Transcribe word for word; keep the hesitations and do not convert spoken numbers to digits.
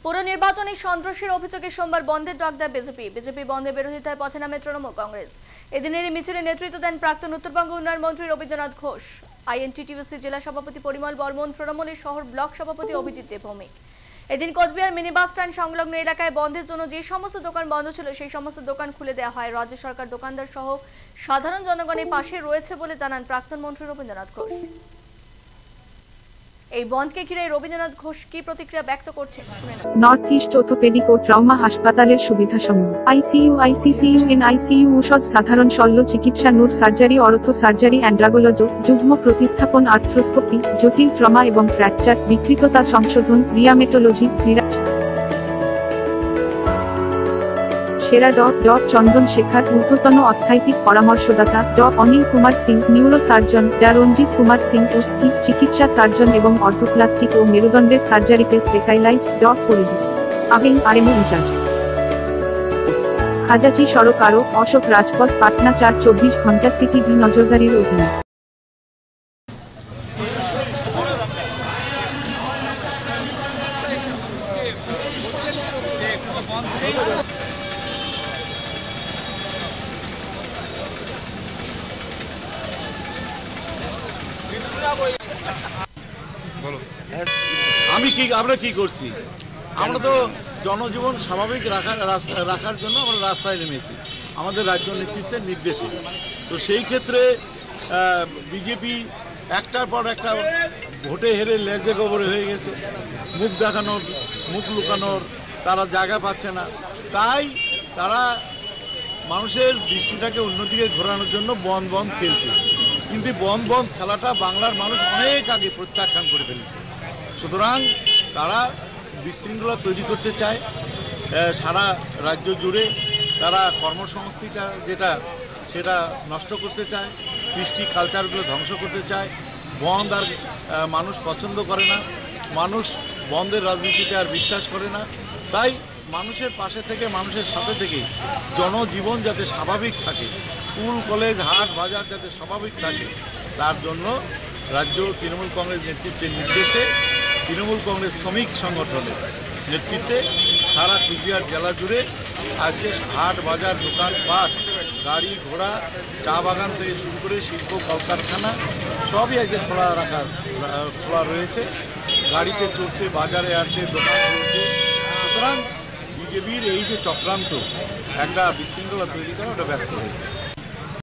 পুর নির্বাচনে সন্ত্রাসের অভিযোগে সোমবার বন্ধের ডাক দেয় বিজেপি। বিজেপি বন্ধের বিরোধিতায় পথে নামে তৃণমূল কংগ্রেস। এদিনেরই মিছিলে নেতৃত্ব দেন প্রাক্তন উত্তরবঙ্গ উন্নয়ন মন্ত্রী রবীন্দ্রনাথ ঘোষ, আইএনটিটিইউসি জেলা সভাপতি পরিমল বর্মন, তৃণমূলের শহর ব্লক সভাপতি অভিজিৎ দেবভৌমিক। এদিন কোচবিহার মিনি বাস স্ট্যান্ড সংলগ্ন এলাকায় বন্ধের জন্য যে সমস্ত দোকান বন্ধ ছিল সেই সমস্ত দোকান খুলে দেওয়া হয়। রাজ্য সরকার দোকানদার সহ সাধারণ জনগণের পাশে রয়েছে বলে জানান প্রাক্তন মন্ত্রী রবীন্দ্রনাথ ঘোষ। এই বন্ধকে ঘিরে রবীন্দ্রনাথ ঘোষ কি প্রতিক্রিয়া ব্যক্ত করছেন শুনুন। নর্থ ইস্ট অর্থোপেডিক ও ট্রমা হাসপাতালের সুবিধাসমূহ আইসিইউ, আইসিসিইউ, এনআইসিইউ, ঔষধ, সাধারণ শল্য চিকিৎসা, নুর সার্জারি, অর্থো সার্জারি, অ্যান্ড্রাগোলজি, যুগ্ম প্রতিস্থাপন, আর্থ্রোস্কোপি, জটিল ট্রমা এবং ফ্র্যাকচার, বিকৃততা সংশোধন, রিয়ামেটোলজি, ক্রীড়া সেরা ডট ডট চন্দন শেখর, ঊর্ধ্বতন অস্থায়িক পরামর্শদাতা ড অনিল কুমার সিং, নিউরো সার্জন ডা রঞ্জিত কুমার সিং, অস্থি চিকিৎসা সার্জন এবং অর্থোপ্লাস্টিক ও মেরুদণ্ডের সার্জারিতে স্পেশালাইজ ডট পরিধি আবিং আরএমও ইনচার্জ। হাজাচি সড়ক আরো অশোক রাজপথ, পাটনা চার চব্বিশ ঘন্টা সিটি ভি নজরদারির অধীনে। আমি কি আমরা কি করছি, আমরা তো জনজীবন স্বাভাবিক রাখার রাখার জন্য আমরা রাস্তায় নেমেছি আমাদের রাজ্য নেতৃত্বের নির্দেশে। তো সেই ক্ষেত্রে বিজেপি একটার পর একটা ভোটে হেরে লেজে গোবরে হয়ে গেছে, মুখ দেখানোর মুখ লুকানোর তারা জায়গা পাচ্ছে না। তাই তারা মানুষের দৃষ্টিটাকে অন্যদিকে ঘোরানোর জন্য বন্ধ বন্ধ খেলছে। কিন্তু বন্ধ বন্ধ খেলাটা বাংলার মানুষ অনেক আগে প্রত্যাখ্যান করে ফেলেছে। সুতরাং তারা বিশৃঙ্খলা তৈরি করতে চায় সারা রাজ্য জুড়ে। তারা কর্মসংস্থানটা যেটা সেটা নষ্ট করতে চায়, কৃষ্টি কালচারগুলো ধ্বংস করতে চায়। বন্ধ আর মানুষ পছন্দ করে না, মানুষ বন্ধের রাজনীতিতে আর বিশ্বাস করে না। তাই মানুষের পাশে থেকে মানুষের সাথে থেকে জনজীবন যাতে স্বাভাবিক থাকে, স্কুল কলেজ হাট বাজার যাতে স্বাভাবিক থাকে, তার জন্য রাজ্য তৃণমূল কংগ্রেস নেতৃত্বের নির্দেশে তৃণমূল কংগ্রেস শ্রমিক সংগঠনের নেতৃত্বে সারা কুচবিহার জেলা জুড়ে আজকে হাট বাজার দোকানপাট গাড়ি ঘোড়া চা বাগান থেকে শুরু করে শিল্প কলকারখানা সবই আজকে খোলা রাখার খোলা রয়েছে। গাড়িতে চলছে, বাজারে আসে, দোকান চলছে। সুতরাং বিজেপির এই যে চক্রান্ত একটা বিশৃঙ্খলা তৈরি করা ওটা ব্যর্থ হয়েছে।